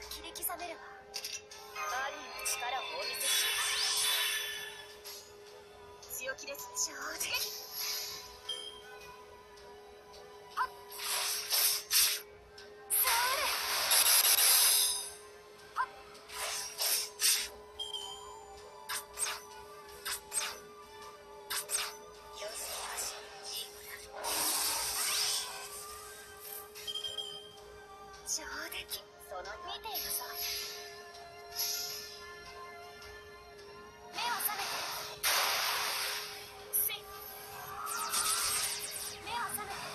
切り刻めるわ。バリーの力をお見せします。強気です。上出上出来。その見ているぞ。目を覚めて。せい。目を覚めて。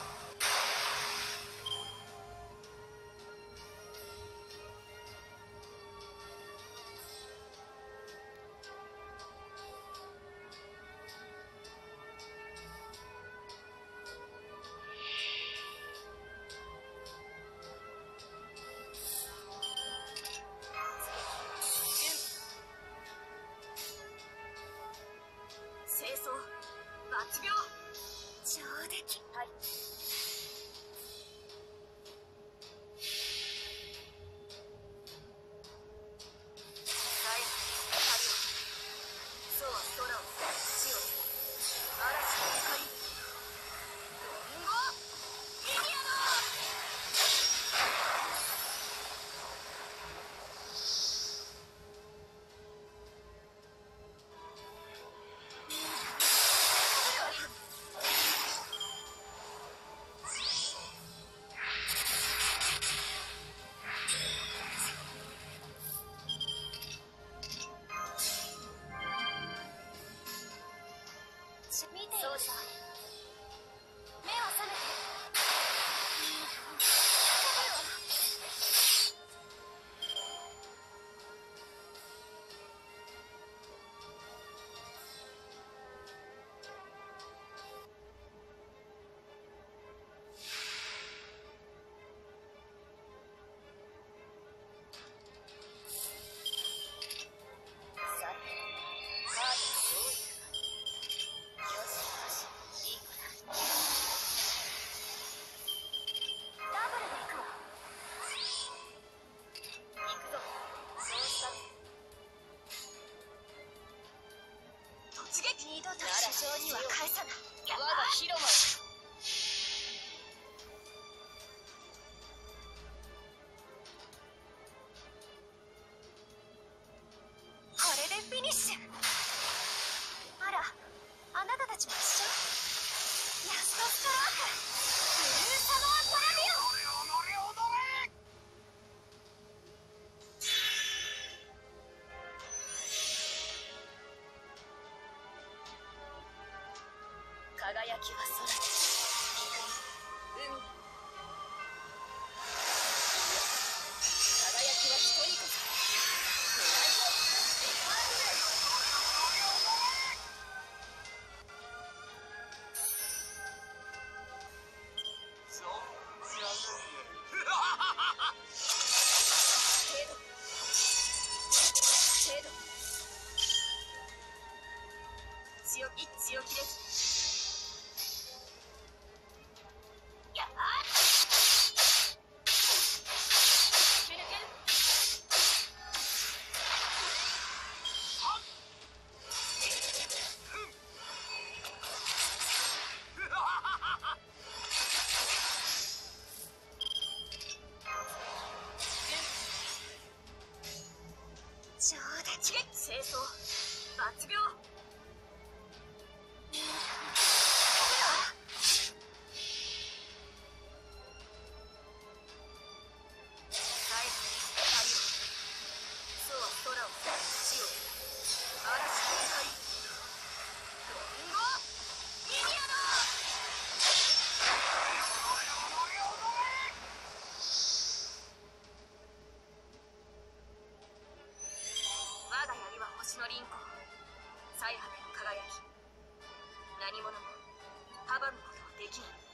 清掃抜病。上出来。はい。はい光を。そうは空を地を嵐の光。ドンゴイニアノ。見ているぞ。目を覚めて。さて、カードどういう二度と市場には返さない。我が広間。これでフィニッシュ。あら、あなたたちも一緒。ラストストローク。ブルーサマーパラディオン。輝きは空で、陸に、海に。輝きは人にこそ。程度。強気です。上出来。清掃抜病。我が槍は星の輪廓、最果ての輝き。何者も阻むことはできない。